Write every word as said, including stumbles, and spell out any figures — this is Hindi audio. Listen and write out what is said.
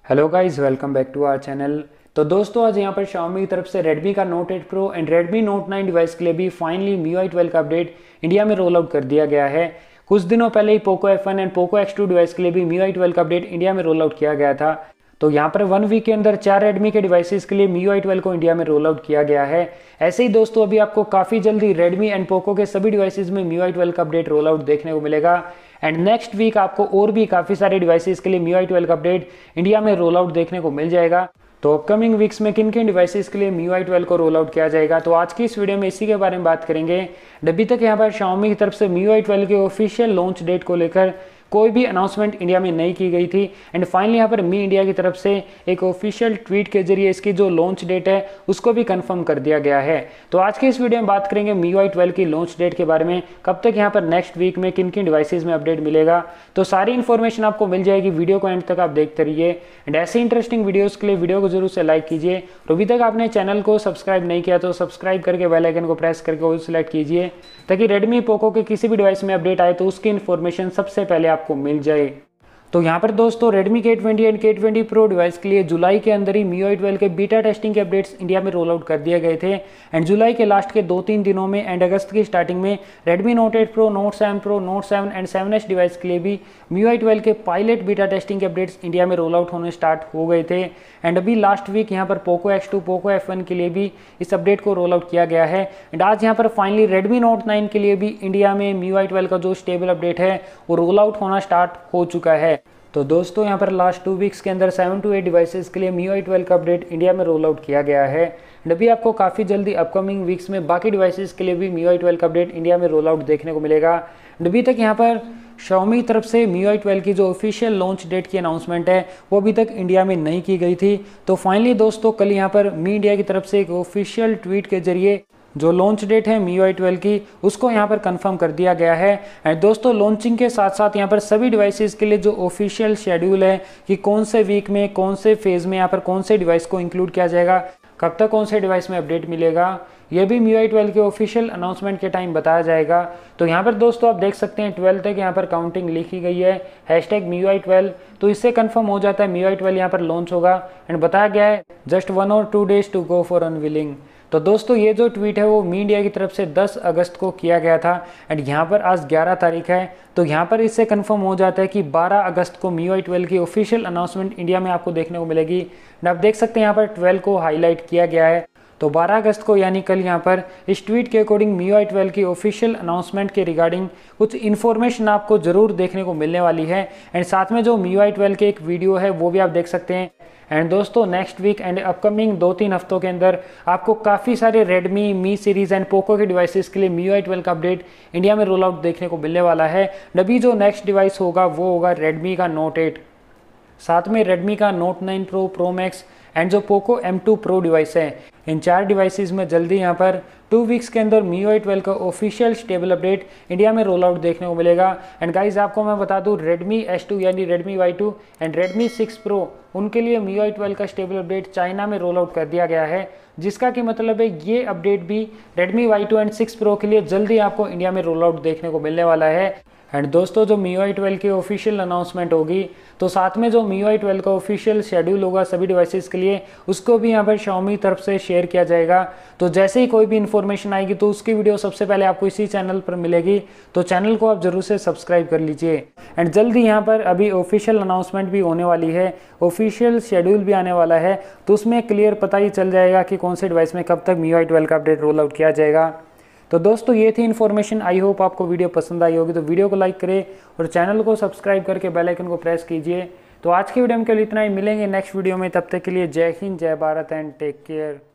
Hello guys, welcome back to our channel. तो दोस्तों आज यहाँ पर Xiaomi की तरफ से Redmi का Note eight Pro and Redmi Note nine device के लिए भी finally M I U I twelve का अपडेट इंडिया में रोल आउट कर दिया गया है। कुछ दिनों पहले ही Poco F one and Poco X two device के लिए भी M I U I twelve का अपडेट इंडिया में रोल आउट किया गया था। तो यहाँ पर वन वीक के अंदर चार Redmi के डिवाइसेस के लिए M I U I twelve को इंडिया में रोल आउट किया गया है। ऐसे ही दोस्तों अभी आपको काफ़ी जल्दी Redmi एंड Poco के सभी डिवाइसेस में M I U I twelve का अपडेट रोल आउट देखने को मिलेगा। एंड नेक्स्ट वीक आपको और भी काफ़ी सारे डिवाइसेस के लिए M I U I twelve का अपडेट इंडिया में रोल आउट देखने को मिल जाएगा। तो अपकमिंग वीक्स में किन किन डिवाइसेस के लिए M I U I twelve को रोल आउट किया जाएगा, तो आज की इस वीडियो में इसी के बारे में बात करेंगे। अभी तक यहाँ पर Xiaomi की तरफ से M I U I twelve के ऑफिशियल लॉन्च डेट को लेकर कोई भी अनाउंसमेंट इंडिया में नहीं की गई थी। एंड फाइनली यहाँ पर मी इंडिया की तरफ से एक ऑफिशियल ट्वीट के जरिए इसकी जो लॉन्च डेट है उसको भी कंफर्म कर दिया गया है। तो आज की इस वीडियो में बात करेंगे M I U I twelve की लॉन्च डेट के बारे में, कब तक यहाँ पर नेक्स्ट वीक में किन किन डिवाइसेस में अपडेट मिलेगा। तो सारी इन्फॉर्मेशन आपको मिल जाएगी, वीडियो को एंड तक आप देखते रहिए। एंड ऐसे इंटरेस्टिंग वीडियोज़ के लिए वीडियो को जरूर से लाइक कीजिए। और अभी तक आपने चैनल को सब्सक्राइब नहीं किया तो सब्सक्राइब करके बेल आइकन को प्रेस करके ऑल सेलेक्ट कीजिए, ताकि Redmi Poco के किसी भी डिवाइस में अपडेट आए तो उसकी इन्फॉर्मेशन सबसे पहले आपको मिल जाए। तो यहाँ पर दोस्तों Redmi K twenty and K twenty Pro device के लिए जुलाई के अंदर ही M I U I twelve के बीटा टेस्टिंग के अपडेट्स इंडिया में रोल आउट कर दिए गए थे। एंड जुलाई के लास्ट के दो तीन दिनों में एंड अगस्त की स्टार्टिंग में Redmi Note eight Pro, Note seven Pro, Note seven and seven S device के लिए भी M I U I twelve के पायलट बीटा टेस्टिंग के अपडेट्स इंडिया में रोल आउट होने स्टार्ट हो गए थे। एंड अभी लास्ट वीक यहाँ पर Poco X two, Poco F one के लिए भी इस अपडेट को रोल आउट किया गया है। एंड आज यहाँ पर फाइनली Redmi Note नाइन के लिए भी इंडिया में M I U I twelve का जो स्टेबल अपडेट है वो रोल आउट होना स्टार्ट हो चुका है। तो दोस्तों यहाँ पर लास्ट टू वीक्स के अंदर सेवन टू एट डिवाइसेस के लिए M I U I twelve का अपडेट इंडिया में रोल आउट किया गया है। एंड अभी आपको काफ़ी जल्दी अपकमिंग वीक्स में बाकी डिवाइसेस के लिए भी M I U I twelve का अपडेट इंडिया में रोल आउट देखने को मिलेगा। एंड अभी तक यहाँ पर Xiaomi की तरफ से M I U I twelve की जो ऑफिशियल लॉन्च डेट की अनाउंसमेंट है वो अभी तक इंडिया में नहीं की गई थी। तो फाइनली दोस्तों कल यहाँ पर मी इंडिया की तरफ से एक ऑफिशियल ट्वीट के जरिए जो लॉन्च डेट है M I U I twelve की उसको यहाँ पर कंफर्म कर दिया गया है। एंड दोस्तों लॉन्चिंग के साथ साथ यहाँ पर सभी डिवाइसेस के लिए जो ऑफिशियल शेड्यूल है कि कौन से वीक में कौन से फेज़ में यहाँ पर कौन से डिवाइस को इंक्लूड किया जाएगा, कब तक कौन से डिवाइस में अपडेट मिलेगा, ये भी M I U I twelve के ऑफिशियल अनाउंसमेंट के टाइम बताया जाएगा। तो यहाँ पर दोस्तों आप देख सकते हैं ट्वेल्व तक यहाँ पर काउंटिंग लिखी गई है, hashtag M I U I twelve. तो इससे कंफर्म हो जाता है M I U I twelve यहाँ पर लॉन्च होगा। एंड बताया गया है जस्ट वन और two days to go for unveiling. तो दोस्तों ये जो ट्वीट है वो मी इंडिया की तरफ से दस अगस्त को किया गया था। एंड यहाँ पर आज ग्यारह तारीख है। तो यहाँ पर इससे कंफर्म हो जाता है कि बारह अगस्त को M I U I twelve की ऑफिशियल अनाउंसमेंट इंडिया में आपको देखने को मिलेगी। एंड आप देख सकते हैं यहाँ पर ट्वेल्व को हाईलाइट किया गया है। तो बारह अगस्त को यानी कल यहाँ पर इस ट्वीट के according M I U I twelve की ऑफिशियल अनाउंसमेंट के रिगार्डिंग कुछ इन्फॉर्मेशन आपको जरूर देखने को मिलने वाली है। एंड साथ में जो M I U I twelve के एक वीडियो है वो भी आप देख सकते हैं। एंड दोस्तों नेक्स्ट वीक एंड अपकमिंग दो तीन हफ्तों के अंदर आपको काफ़ी सारे Redmi, Mi series and Poco के डिवाइसेस के लिए M I U I twelve का अपडेट इंडिया में रोल आउट देखने को मिलने वाला है। अभी जो नेक्स्ट डिवाइस होगा वो होगा Redmi का Note एट, साथ में Redmi का Note nine Pro, Pro Max and जो Poco M two Pro device है। इन चार डिवाइसेस में जल्दी यहाँ पर टू वीक्स के अंदर M I U I twelve का ऑफिशियल स्टेबल अपडेट इंडिया में रोल आउट देखने को मिलेगा। एंड गाइस आपको मैं बता दूँ Redmi एस टू यानी Redmi Y two and Redmi six Pro उनके लिए M I U I twelve का स्टेबल अपडेट चाइना में रोल आउट कर दिया गया है, जिसका कि मतलब है ये अपडेट भी Redmi Y two and six Pro के लिए जल्दी आपको इंडिया में रोल आउट देखने को मिलने वाला है। एंड दोस्तों जो M I U I twelve की ऑफिशियल अनाउंसमेंट होगी तो साथ में जो M I U I twelve का ऑफिशियल शेड्यूल होगा सभी डिवाइसेस के लिए उसको भी यहाँ पर Xiaomi तरफ से शेयर किया जाएगा। तो जैसे ही कोई भी इन्फॉर्मेशन आएगी तो उसकी वीडियो सबसे पहले आपको इसी चैनल पर मिलेगी। तो चैनल को आप जरूर से सब्सक्राइब कर लीजिए। एंड जल्दी यहाँ पर अभी ऑफिशियल अनाउंसमेंट भी होने वाली है, ऑफिशियल शेड्यूल भी आने वाला है। तो उसमें क्लियर पता ही चल जाएगा कि कौन से डिवाइस में कब तक M I U I twelve का अपडेट रोल आउट किया जाएगा। तो दोस्तों ये थी इन्फॉर्मेशन। आई होप आपको वीडियो पसंद आई होगी। तो वीडियो को लाइक करें और चैनल को सब्सक्राइब करके बेल आइकन को प्रेस कीजिए। तो आज की वीडियो में केवल इतना ही, मिलेंगे नेक्स्ट वीडियो में। तब तक के लिए जय हिंद, जय भारत एंड टेक केयर।